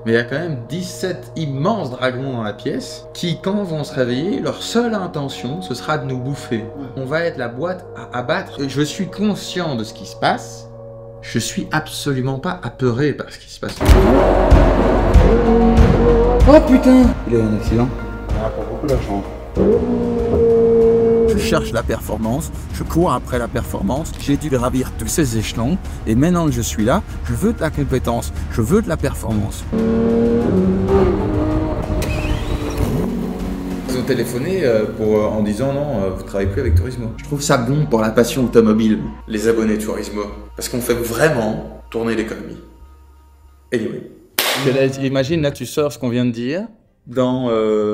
Mais il y a quand même 17 immenses dragons dans la pièce qui, quand vont se réveiller, leur seule intention, ce sera de nous bouffer. On va être la boîte à abattre. Je suis conscient de ce qui se passe. Je suis absolument pas apeuré par ce qui se passe. Oh putain! Il a eu un accident. On a pour beaucoup d'argent. Je cherche la performance, je cours après la performance, j'ai dû gravir tous ces échelons, et maintenant que je suis là, je veux de la compétence, je veux de la performance. Ils ont téléphoné en disant non, vous travaillez plus avec Turismo. Je trouve ça bon pour la passion automobile, les abonnés Turismo, parce qu'on fait vraiment tourner l'économie. Anyway. Imagine là, tu sors ce qu'on vient de dire. Dans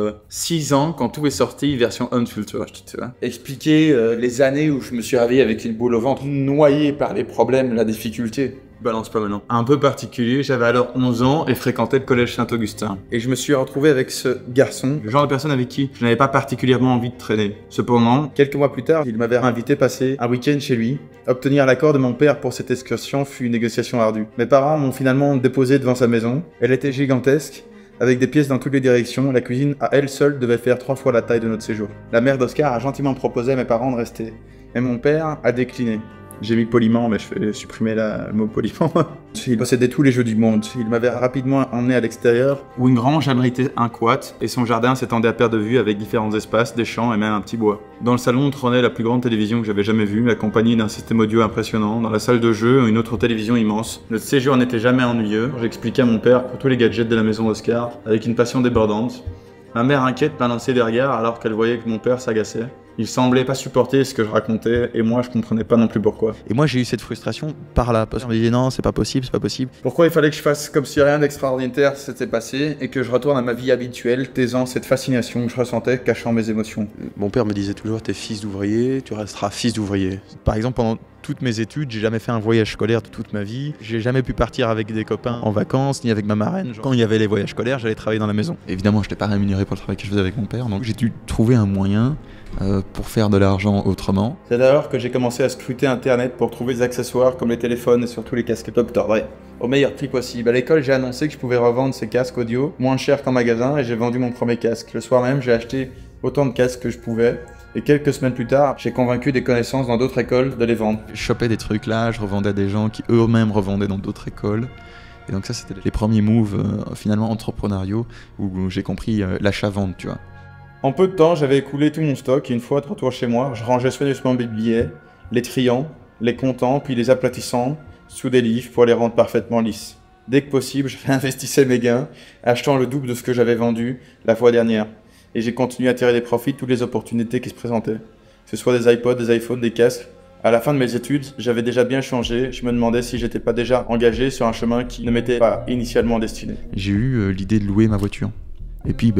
6 ans, quand tout est sorti, version unfiltered, tu vois. Expliquer les années où je me suis réveillé avec une boule au ventre, noyé par les problèmes, la difficulté. Balance pas maintenant. Un peu particulier, j'avais alors 11 ans et fréquentais le collège Saint-Augustin. Et je me suis retrouvé avec ce garçon, le genre de personne avec qui je n'avais pas particulièrement envie de traîner. Cependant, quelques mois plus tard, il m'avait invité passer un week-end chez lui. Obtenir l'accord de mon père pour cette excursion fut une négociation ardue. Mes parents m'ont finalement déposé devant sa maison. Elle était gigantesque, avec des pièces dans toutes les directions. La cuisine à elle seule devait faire 3 fois la taille de notre séjour. La mère d'Oscar a gentiment proposé à mes parents de rester. Et mon père a décliné. J'ai mis poliment, mais je vais supprimer le mot poliment. Il possédait tous les jeux du monde. Il m'avait rapidement emmené à l'extérieur, où une grange abritait un quat, et son jardin s'étendait à perte de vue avec différents espaces, des champs et même un petit bois. Dans le salon trônait la plus grande télévision que j'avais jamais vue, accompagnée d'un système audio impressionnant. Dans la salle de jeu, une autre télévision immense. Notre séjour n'était jamais ennuyeux. J'expliquais à mon père pour tous les gadgets de la maison d'Oscar, avec une passion débordante. Ma mère inquiète m'a lancé des regards alors qu'elle voyait que mon père s'agaçait. Il semblait pas supporter ce que je racontais et moi je comprenais pas non plus pourquoi. Et moi j'ai eu cette frustration par là, parce qu'on me disait non c'est pas possible, c'est pas possible. Pourquoi il fallait que je fasse comme si rien d'extraordinaire s'était passé et que je retourne à ma vie habituelle, taisant cette fascination que je ressentais, cachant mes émotions. Mon père me disait toujours t'es fils d'ouvrier, tu resteras fils d'ouvrier. Par exemple pendant toutes mes études, j'ai jamais fait un voyage scolaire de toute ma vie. J'ai jamais pu partir avec des copains en vacances, ni avec ma marraine. Quand il y avait les voyages scolaires, j'allais travailler dans la maison. Évidemment, je n'étais pas rémunéré pour le travail que je faisais avec mon père, donc j'ai dû trouver un moyen pour faire de l'argent autrement. C'est alors que j'ai commencé à scruter internet pour trouver des accessoires comme les téléphones et surtout les casques Dr. Dre. Au meilleur prix possible. À l'école, j'ai annoncé que je pouvais revendre ces casques audio moins cher qu'en magasin et j'ai vendu mon premier casque. Le soir même, j'ai acheté autant de casques que je pouvais. Et quelques semaines plus tard, j'ai convaincu des connaissances dans d'autres écoles de les vendre. Je chopais des trucs là, je revendais à des gens qui eux-mêmes revendaient dans d'autres écoles. Et donc ça, c'était les premiers moves finalement entrepreneuriaux où j'ai compris l'achat-vente, tu vois. En peu de temps, j'avais écoulé tout mon stock et une fois de retour chez moi, je rangeais soigneusement mes billets, les triant, les comptant, puis les aplatissant sous des livres pour les rendre parfaitement lisses. Dès que possible, je réinvestissais mes gains, achetant le double de ce que j'avais vendu la fois dernière. Et j'ai continué à tirer des profits de toutes les opportunités qui se présentaient. Que ce soit des iPods, des iPhones, des casques. À la fin de mes études, j'avais déjà bien changé. Je me demandais si j'étais pas déjà engagé sur un chemin qui ne m'était pas initialement destiné. J'ai eu l'idée de louer ma voiture. Et puis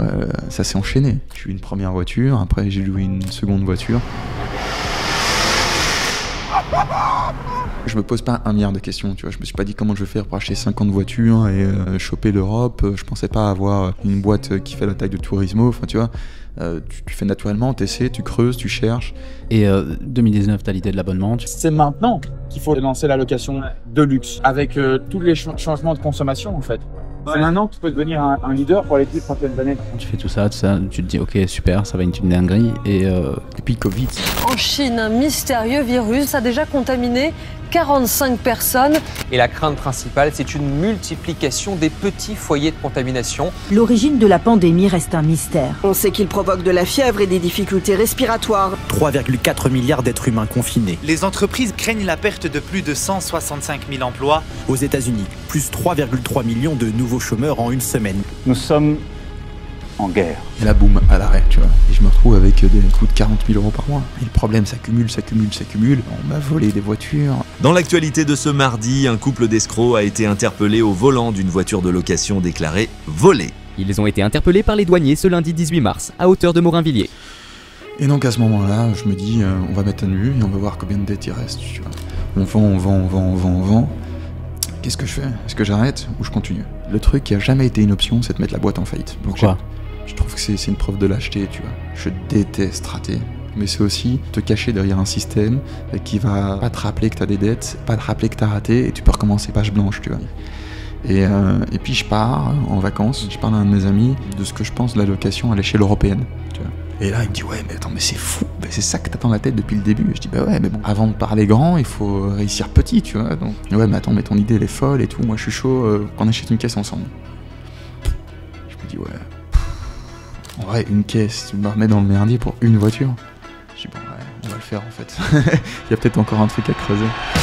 ça s'est enchaîné. J'ai eu une première voiture, après j'ai loué une seconde voiture. Je me pose pas un milliard de questions, tu vois. Je me suis pas dit comment je vais faire pour acheter 50 voitures et choper l'Europe. Je pensais pas avoir une boîte qui fait la taille de Turismo, enfin tu vois. Tu fais naturellement, t'essaies, tu creuses, tu cherches. Et 2019, t'as l'idée de l'abonnement. C'est maintenant qu'il faut lancer la location de luxe, avec tous les changements de consommation en fait. C'est maintenant que tu peux devenir un leader pour les 10 prochaines années. Tu fais tout ça, tu te dis ok super, ça va être une dinguerie. Et puis Covid. En Chine, un mystérieux virus a déjà contaminé 45 personnes. Et la crainte principale, c'est une multiplication des petits foyers de contamination. L'origine de la pandémie reste un mystère. On sait qu'il provoque de la fièvre et des difficultés respiratoires. 3,4 milliards d'êtres humains confinés. Les entreprises craignent la perte de plus de 165 000 emplois. Aux États-Unis, plus 3,3 millions de nouveaux chômeurs en une semaine. Nous sommes en guerre. Et là, boum, à l'arrêt, tu vois. Et je me retrouve avec des coûts de 40 000 € par mois. Et le problème s'accumule. On m'a volé des voitures. Dans l'actualité de ce mardi, un couple d'escrocs a été interpellé au volant d'une voiture de location déclarée volée. Ils ont été interpellés par les douaniers ce lundi 18 mars, à hauteur de Morinvilliers. Et donc à ce moment-là, je me dis, on va mettre à nu et on va voir combien de dettes il reste, tu vois. On vend. Qu'est-ce que je fais? Est-ce que j'arrête ou je continue? Le truc qui a jamais été une option, c'est de mettre la boîte en faillite. Donc pourquoi? Je trouve que c'est une preuve de lâcheté, tu vois. Je déteste rater. Mais c'est aussi te cacher derrière un système qui va pas te rappeler que t'as des dettes, pas te rappeler que t'as raté, et tu peux recommencer page blanche, tu vois. Et puis je pars en vacances, je parle à un de mes amis de ce que je pense de la location à l'échelle européenne. Tu vois. Et là il me dit ouais mais attends mais c'est fou, c'est ça que t'as dans la tête depuis le début. Je dis bah ouais mais bon, avant de parler grand il faut réussir petit tu vois. Donc ouais mais attends mais ton idée elle est folle et tout, moi je suis chaud qu'on achète une caisse ensemble. Je me dis ouais, en vrai une caisse, tu me remets dans le merdier pour une voiture. Je dis bon ouais on va le faire en fait, il y a peut-être encore un truc à creuser.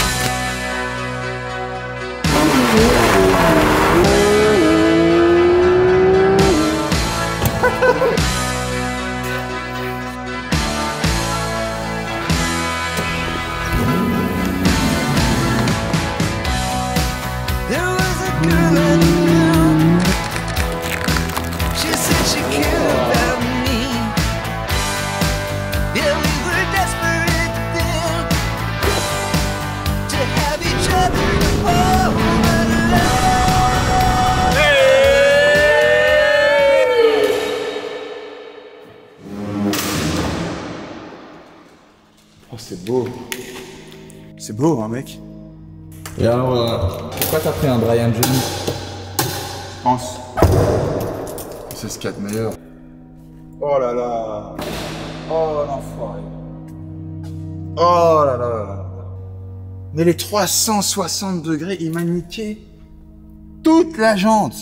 Oh, c'est beau. C'est beau, hein, mec. Et alors, pourquoi t'as pris un Brian Jones? Je pense. C'est ce qu'il y a de meilleur. Oh là là. Oh l'enfoiré. Oh là là. Mais les 360 degrés, il m'a niqué toute la jante.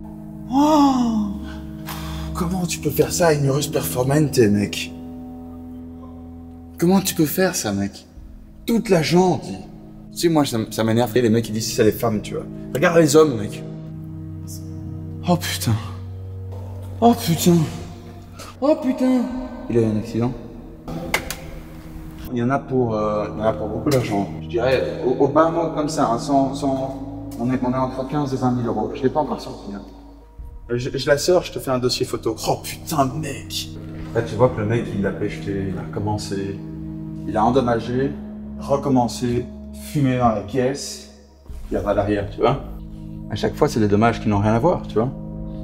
Oh. Comment tu peux faire ça à une Urus Performante, mec? Comment tu peux faire ça, mec? Toute la jante. Tu sais, moi, ça m'énerve les mecs qui disent c'est les femmes, tu vois. Regarde les hommes, mec. Oh putain. Oh putain. Oh putain. Il a eu un accident. Il y en a pour beaucoup d'argent. Je dirais, au bas mot comme ça, hein, on est entre 15 et 20 000 euros. Je l'ai pas encore sorti. Hein. Je la sors, je te fais un dossier photo. Oh putain, mec. Là, tu vois que le mec, il l'a péché, il a recommencé. Il a endommagé, recommencé, fumé dans la caisse. Il regarde à l'arrière, tu vois. À chaque fois, c'est des dommages qui n'ont rien à voir, tu vois.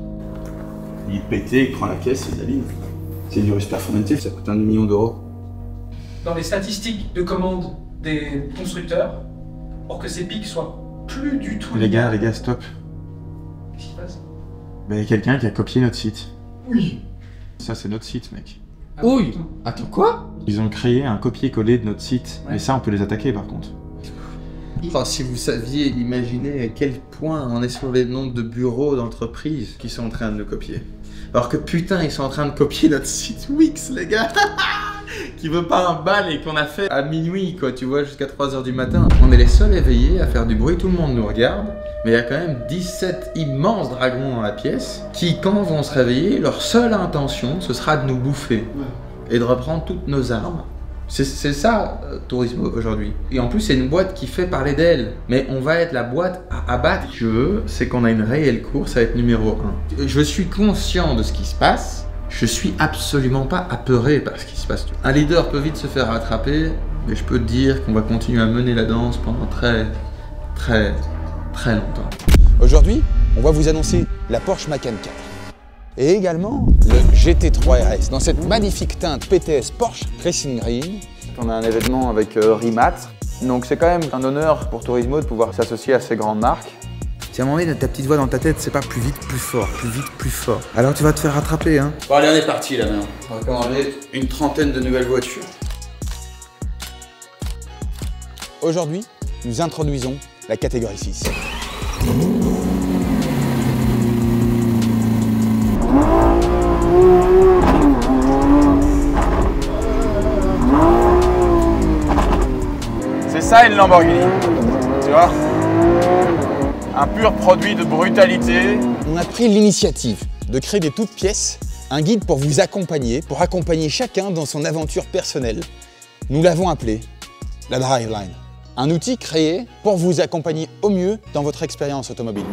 Il pétait, il prend la caisse, il l'aligne. C'est une Urus Performante, ça coûte 1 million d'euros. Dans les statistiques de commande des constructeurs, pour que ces pics soient plus du tout... Les gars, stop. Qu'est-ce qui se passe? Ben, il y a quelqu'un qui a copié notre site. Oui. Ça, c'est notre site, mec. Oui. Attends, quoi? Ils ont créé un copier-coller de notre site. Ouais. Et ça, on peut les attaquer, par contre. Enfin, si vous saviez imaginer à quel point on est sur les nombres de bureaux d'entreprises qui sont en train de le copier. Alors que putain, ils sont en train de copier notre site Wix, les gars. Qui veut pas un bal et qu'on a fait à minuit, quoi, tu vois, jusqu'à 3 h du matin. On est les seuls éveillés à faire du bruit, tout le monde nous regarde. Mais il y a quand même 17 immenses dragons dans la pièce qui, quand vont se réveiller, leur seule intention, ce sera de nous bouffer. Et de reprendre toutes nos armes. C'est ça, Turismo, aujourd'hui. Et en plus, c'est une boîte qui fait parler d'elle. Mais on va être la boîte à abattre. Ce que je veux, c'est qu'on a une réelle course à être numéro 1. Je suis conscient de ce qui se passe. Je suis absolument pas apeuré par ce qui se passe. Un leader peut vite se faire rattraper, mais je peux te dire qu'on va continuer à mener la danse pendant très longtemps. Aujourd'hui, on va vous annoncer la Porsche Macan 4. Et également le GT3 RS dans cette magnifique teinte PTS Porsche Racing Green. On a un événement avec Rimac, donc c'est quand même un honneur pour Turismo de pouvoir s'associer à ces grandes marques. Si à un moment donné, ta petite voix dans ta tête, c'est pas plus vite, plus fort, plus vite, plus fort. Alors tu vas te faire rattraper, hein. Bon allez, on est parti là maintenant. On va commander une trentaine de nouvelles voitures. Aujourd'hui, nous introduisons la catégorie 6. C'est ça une Lamborghini, tu vois? Un pur produit de brutalité. On a pris l'initiative de créer des toutes pièces, un guide pour vous accompagner, pour accompagner chacun dans son aventure personnelle. Nous l'avons appelé la Driveline. Un outil créé pour vous accompagner au mieux dans votre expérience automobile.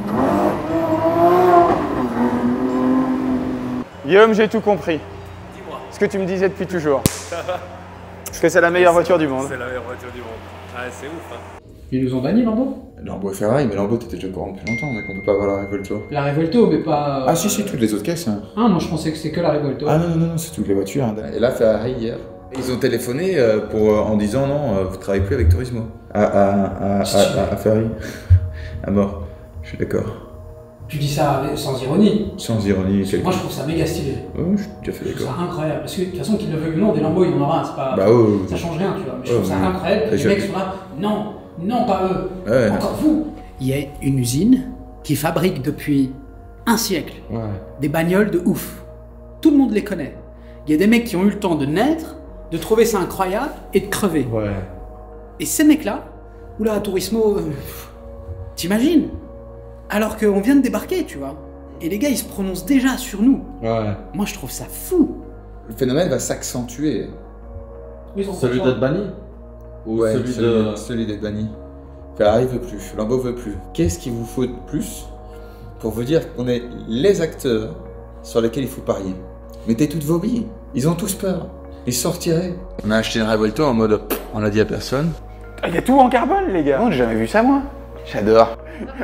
Guillaume, j'ai tout compris. Dis-moi. Ce que tu me disais depuis toujours. Parce que c'est la meilleure voiture du monde. C'est la meilleure voiture du monde. Ah, c'est ouf, hein. Ils nous ont banni Lambo? Lambo et Ferrari, mais Lambo t'étais déjà au courant depuis longtemps, donc on peut pas avoir la Revuelto. La Revuelto, mais pas... Ah si, toutes les autres caisses. Hein. Ah, moi je pensais que c'était que la Revuelto. Ah non, c'est toutes les voitures. Hein. Et là, Ferrari hier. Ils ont téléphoné en disant non, vous travaillez plus avec Turismo. À Ferrari. À mort. Je suis d'accord. Tu dis ça sans ironie. Sans ironie, Moi je trouve ça méga stylé. Ouais, je suis tout à fait Je trouve d'accord. ça incroyable. Parce que de toute façon, qu'il le veuille ou non, des Lambeaux, il en aura un. C'est pas. Bah, oh, ça change rien, tu vois. Mais je oh, trouve ça incroyable que les mecs sont là. Non, non, pas eux. Ouais. Encore vous. Il y a une usine qui fabrique depuis un siècle des bagnoles de ouf. Tout le monde les connaît. Il y a des mecs qui ont eu le temps de naître, de trouver ça incroyable et de crever. Ouais. Et ces mecs-là, oula, Turismo, t'imagines? Alors qu'on vient de débarquer, tu vois. Et les gars, ils se prononcent déjà sur nous. Ouais. Moi, je trouve ça fou. Le phénomène va s'accentuer. Celui d'être banni? Ou Ouais, celui celui d'être banni. Ferrari veut plus, Lambeau veut plus. Qu'est-ce qu'il vous faut de plus pour vous dire qu'on est les acteurs sur lesquels il faut parier? Mettez toutes vos billes. Ils ont tous peur. Ils sortiraient. On a acheté une Revuelto en mode on l'a dit à personne. Il y a tout en carbone, les gars. Non, j'ai jamais vu ça, moi. J'adore.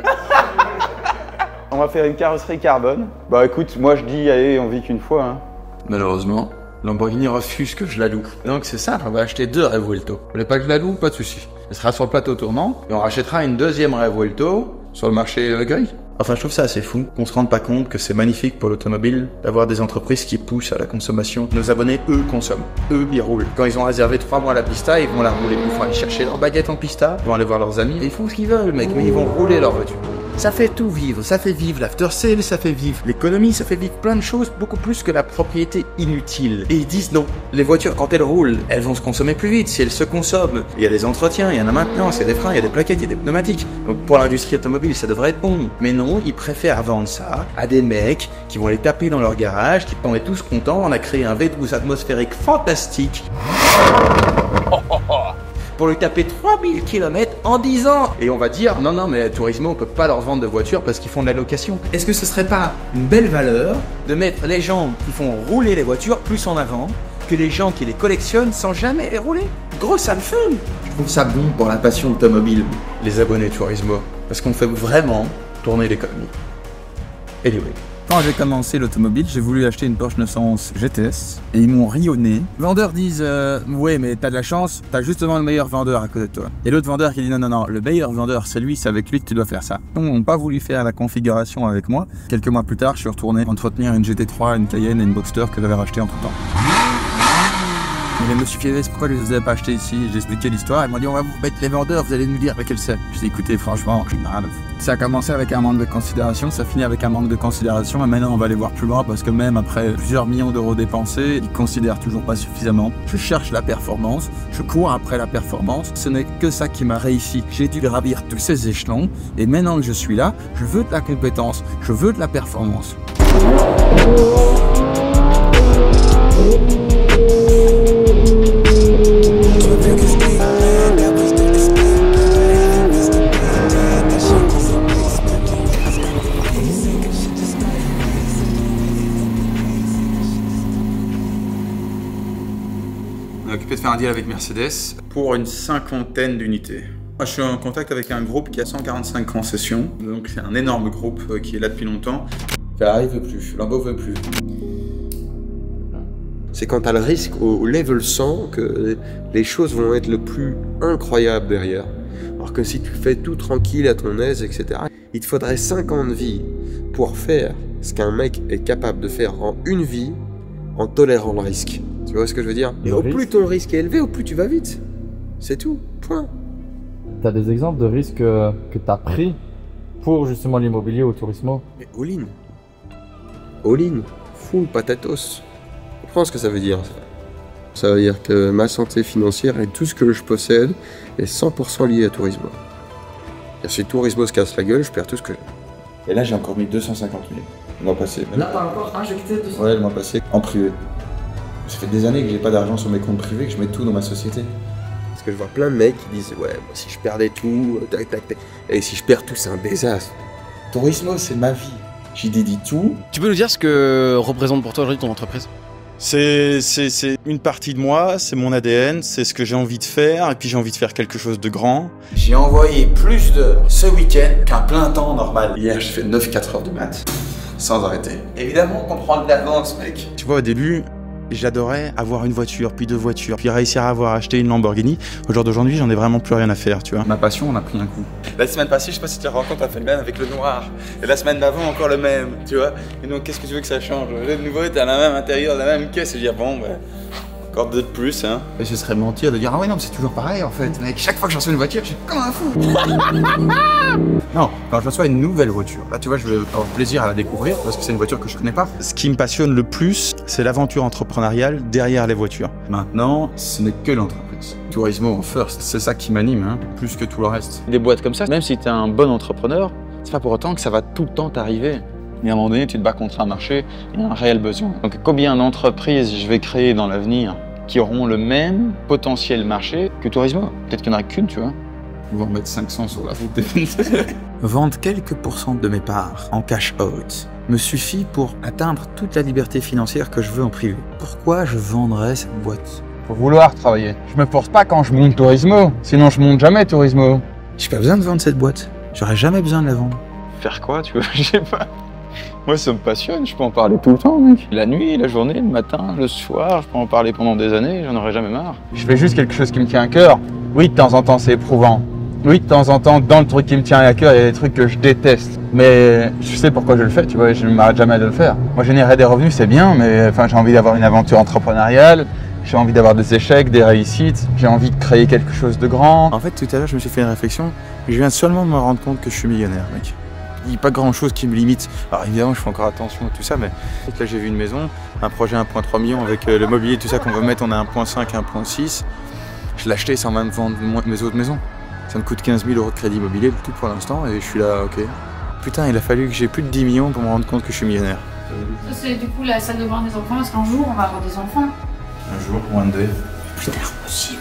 On va faire une carrosserie carbone. Bah écoute, moi je dis, allez, on vit qu'une fois. Hein. Malheureusement, Lamborghini refuse que je la loue. Donc c'est simple, on va acheter 2 Revuelto. Vous voulez pas que je la loue? Pas de souci. Elle sera sur le plateau tournant et on rachètera une 2e Revuelto sur le marché gris. Enfin, je trouve ça assez fou qu'on se rende pas compte que c'est magnifique pour l'automobile d'avoir des entreprises qui poussent à la consommation. Nos abonnés, eux, consomment. Eux, ils roulent. Quand ils ont réservé 3 mois la pista, ils vont la rouler. Ils vont aller chercher leur baguette en pista, ils vont aller voir leurs amis. Et ils font ce qu'ils veulent, mec, mais ils vont rouler leur voiture. Ça fait tout vivre. Ça fait vivre l'after sale, ça fait vivre l'économie, ça fait vivre plein de choses, beaucoup plus que la propriété inutile. Et ils disent non. Les voitures, quand elles roulent, elles vont se consommer plus vite. Si elles se consomment, il y a des entretiens, il y en a maintenance, il y a des freins, il y a des plaquettes, il y a des pneumatiques. Donc pour l'industrie automobile, ça devrait être bon. Mais non, ils préfèrent vendre ça à des mecs qui vont les taper dans leur garage, qui vont être tous contents. On a créé un V12 atmosphérique fantastique. Pour lui taper 3000 km en 10 ans. Et on va dire, non, non, mais Turismo, on peut pas leur vendre de voitures parce qu'ils font de la location. Est-ce que ce serait pas une belle valeur de mettre les gens qui font rouler les voitures plus en avant que les gens qui les collectionnent sans jamais les rouler? Gros, ça me fume. Je trouve ça bon pour la passion automobile, les abonnés Turismo, parce qu'on fait vraiment tourner l'économie. Anyway. Quand j'ai commencé l'automobile, j'ai voulu acheter une Porsche 911 GTS et ils m'ont ri au nez. Les vendeurs disent ouais, mais t'as de la chance, t'as justement le meilleur vendeur à côté de toi. Et l'autre vendeur qui dit non, non, non, le meilleur vendeur c'est lui, c'est avec lui que tu dois faire ça. Donc, ils n'ont pas voulu faire la configuration avec moi. Quelques mois plus tard, je suis retourné entretenir une GT3, une Cayenne et une Boxster que j'avais racheté entre temps. Mais le monsieur Fieves, pourquoi je ne les avais pas achetés ici? J'ai expliqué l'histoire, ils m'ont dit on va vous mettre les vendeurs, vous allez nous dire lequel c'est. J'ai dit écoutez, franchement, j'ai rien à foutre. Ça a commencé avec un manque de considération, ça finit avec un manque de considération, et maintenant on va aller voir plus loin parce que même après plusieurs millions d'euros dépensés, ils considèrent toujours pas suffisamment. Je cherche la performance, je cours après la performance, ce n'est que ça qui m'a réussi. J'ai dû gravir tous ces échelons, et maintenant que je suis là, je veux de la compétence, je veux de la performance. On est occupé de faire un deal avec Mercedes pour une 50aine d'unités. Moi, je suis en contact avec un groupe qui a 145 concessions, donc c'est un énorme groupe qui est là depuis longtemps. Ferrari veut plus, Lambeau veut plus. C'est quand tu as le risque au level 100 que les choses vont être le plus incroyable derrière. Alors que si tu fais tout tranquille à ton aise, etc., il te faudrait 5 ans de vie pour faire ce qu'un mec est capable de faire en une vie en tolérant le risque. Tu vois ce que je veux dire? Et au plus ton risque est élevé, au plus tu vas vite. C'est tout, point. T'as des exemples de risques que t'as pris pour justement l'immobilier au Turismo? Mais all-in. All-in. Full patatos. Je pense que ça veut dire. Ça veut dire que ma santé financière et tout ce que je possède est 100% lié à Turismo. Et si Turismo se casse la gueule, je perds tout ce que j'ai. Et là, j'ai encore mis 250 000 le mois passé. Là, t'as encore injecté 200 000? Ouais, le mois passé, en privé. Ça fait des années que j'ai pas d'argent sur mes comptes privés, que je mets tout dans ma société. Parce que je vois plein de mecs qui disent ouais, moi, si je perdais tout, tac, tac, tac. Et si je perds tout, c'est un désastre. Turismo, c'est ma vie. J'y dédie tout. Tu peux nous dire ce que représente pour toi aujourd'hui ton entreprise? C'est une partie de moi, c'est mon ADN, c'est ce que j'ai envie de faire, et puis j'ai envie de faire quelque chose de grand. J'ai envoyé plus d'heures ce week-end qu'un plein temps normal. Hier, j'ai fait 9-4 heures de maths, sans arrêter. Évidemment qu'on prend de l'avance, mec. Tu vois, au début, J'adorais avoir une voiture, puis 2 voitures, puis réussir à avoir acheté une Lamborghini. Au jour d'aujourd'hui, j'en ai vraiment plus rien à faire, tu vois. Ma passion, on a pris un coup. La semaine passée, je sais pas si tu te rends compte, on a fait le même avec le noir. Et la semaine d'avant, encore le même, tu vois. Et donc, qu'est-ce que tu veux que ça change? Le nouveau, t'as la même intérieur, la même caisse, et dire bon, bah, encore 2 de plus, hein. Et ce serait mentir de dire ah ouais, non, mais c'est toujours pareil en fait. Mec, chaque fois que je reçois une voiture, je suis comme un fou. Non, quand je reçois une nouvelle voiture, là tu vois, je vais avoir plaisir à la découvrir parce que c'est une voiture que je connais pas. Ce qui me passionne le plus, c'est l'aventure entrepreneuriale derrière les voitures. Maintenant, ce n'est que l'entreprise. Turismo en first, c'est ça qui m'anime, hein, plus que tout le reste. Des boîtes comme ça, même si t'es un bon entrepreneur, c'est pas pour autant que ça va tout le temps t'arriver. Et à un moment donné, tu te bats contre un marché, il y a un réel besoin. Donc combien d'entreprises je vais créer dans l'avenir qui auront le même potentiel marché que Turismo? Peut-être qu'il n'y en a qu'une, tu vois. On va en mettre 500 sur la route. Vendre quelques pourcents de mes parts en cash out me suffit pour atteindre toute la liberté financière que je veux en privé. Pourquoi je vendrais cette boîte? Faut vouloir travailler. Je me force pas quand je monte Turismo, sinon je monte jamais Turismo. J'ai pas besoin de vendre cette boîte. J'aurais jamais besoin de la vendre. Faire quoi, tu vois? Je sais pas. Moi, ça me passionne, je peux en parler tout le temps, mec. La nuit, la journée, le matin, le soir, je peux en parler pendant des années, j'en aurai jamais marre. Je fais juste quelque chose qui me tient à cœur. Oui, de temps en temps, c'est éprouvant. Oui, de temps en temps, dans le truc qui me tient à cœur, il y a des trucs que je déteste. Mais je sais pourquoi je le fais, tu vois, je ne m'arrête jamais de le faire. Moi, générer des revenus, c'est bien, mais enfin, j'ai envie d'avoir une aventure entrepreneuriale, j'ai envie d'avoir des échecs, des réussites, j'ai envie de créer quelque chose de grand. En fait, tout à l'heure, je me suis fait une réflexion, je viens seulement de me rendre compte que je suis millionnaire, mec. Il n'y a pas grand chose qui me limite. Alors évidemment, je fais encore attention à tout ça, mais là j'ai vu une maison, un projet 1,3 million avec le mobilier et tout ça qu'on va mettre, on a 1,5, 1,6. Je l'ai acheté sans même vendre mes autres maisons. Ça me coûte 15 000 € de crédit immobilier, le tout pour l'instant, et je suis là, ok. Putain, il a fallu que j'ai plus de 10 millions pour me rendre compte que je suis millionnaire. Ça c'est du coup la salle de bain des enfants, est-ce qu'un jour on va avoir des enfants? Un jour, one day. Putain, impossible.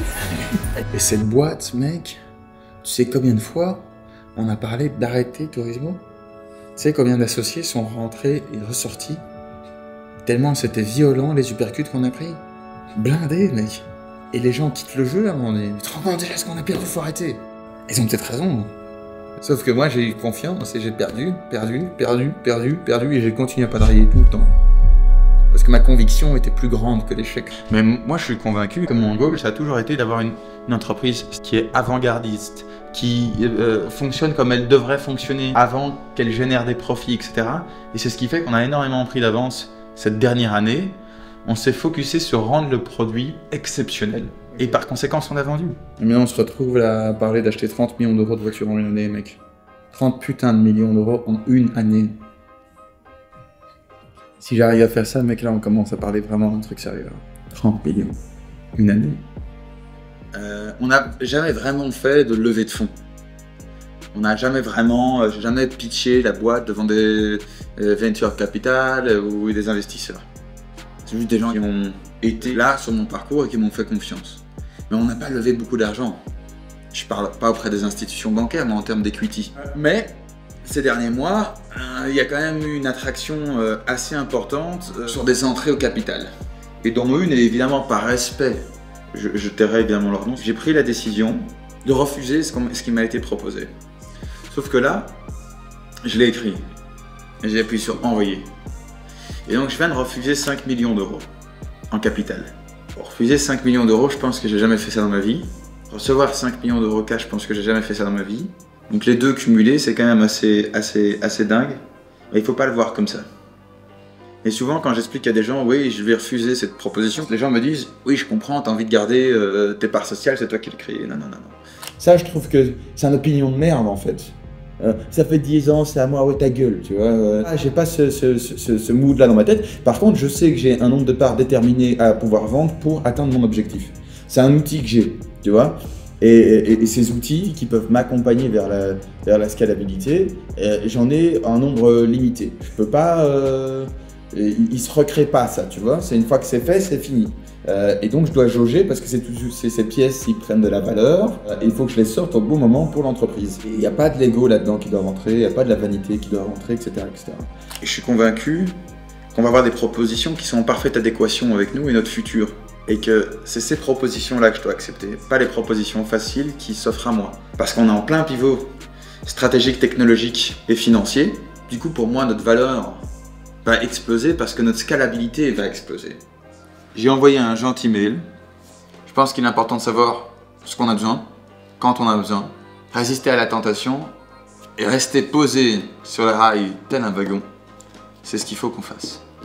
Et cette boîte, mec, tu sais combien de fois on a parlé d'arrêter Turismo? Tu sais combien d'associés sont rentrés et ressortis? Tellement c'était violent les uppercuts qu'on a pris. Blindés, mec. Et les gens quittent le jeu à un moment donné. Tu te rends compte déjà ce qu'on a perdu, faut arrêter. Ils ont peut-être raison. Sauf que moi j'ai eu confiance et j'ai perdu, et j'ai continué à parier tout le temps. Parce que ma conviction était plus grande que l'échec. Mais moi je suis convaincu que mon goal ça a toujours été d'avoir une entreprise qui est avant-gardiste, qui fonctionne comme elle devrait fonctionner avant qu'elle génère des profits, etc. Et c'est ce qui fait qu'on a énormément pris d'avance cette dernière année. On s'est focusé sur rendre le produit exceptionnel. Et par conséquent, on a vendu. Et maintenant, on se retrouve là à parler d'acheter 30 millions d'euros de voitures en une année, mec. 30 putains de millions d'euros en une année. Si j'arrive à faire ça, mec, là, on commence à parler vraiment d'un truc sérieux. 30 millions. Une année. On n'a jamais vraiment fait de levée de fonds. On n'a jamais vraiment, jamais pitché la boîte devant des venture capital ou des investisseurs. C'est juste des gens qui ont été là sur mon parcours et qui m'ont fait confiance. Mais on n'a pas levé beaucoup d'argent. Je parle pas auprès des institutions bancaires, mais en termes d'equity. Mais ces derniers mois, il y a quand même eu une attraction assez importante sur des entrées au capital. Et dont une, et évidemment par respect, je tairai évidemment leur nom, j'ai pris la décision de refuser ce qui m'a été proposé. Sauf que là, je l'ai écrit et j'ai appuyé sur envoyer. Et donc je viens de refuser 5 millions d'euros en capital. Pour refuser 5 millions d'euros, je pense que j'ai jamais fait ça dans ma vie. Recevoir 5 millions d'euros cash, je pense que j'ai jamais fait ça dans ma vie. Donc les deux cumulés, c'est quand même assez dingue. Mais il faut pas le voir comme ça. Et souvent quand j'explique à des gens, oui, je vais refuser cette proposition, les gens me disent, oui, je comprends, t'as envie de garder tes parts sociales, c'est toi qui le crée. Non. Ça, je trouve que c'est une opinion de merde en fait. Ça fait 10 ans, c'est à moi, ouais ta gueule, tu vois. J'ai pas ce mood là dans ma tête. Par contre, je sais que j'ai un nombre de parts déterminé à pouvoir vendre pour atteindre mon objectif. C'est un outil que j'ai, tu vois. Et ces outils qui peuvent m'accompagner vers la scalabilité, j'en ai un nombre limité. Je peux pas... il se recrée pas ça, tu vois. C'est une fois que c'est fait, c'est fini. Et donc je dois jauger parce que ces pièces, ils prennent de la valeur et il faut que je les sorte au bon moment pour l'entreprise. Il n'y a pas de l'ego là-dedans qui doit rentrer, il n'y a pas de la vanité qui doit rentrer, etc. Et je suis convaincu qu'on va avoir des propositions qui sont en parfaite adéquation avec nous et notre futur. Et que c'est ces propositions-là que je dois accepter, pas les propositions faciles qui s'offrent à moi. Parce qu'on est en plein pivot stratégique, technologique et financier. Du coup, pour moi, notre valeur va exploser parce que notre scalabilité va exploser. J'ai envoyé un gentil mail. Je pense qu'il est important de savoir ce qu'on a besoin, quand on a besoin, résister à la tentation et rester posé sur les rails tel un wagon. C'est ce qu'il faut qu'on fasse.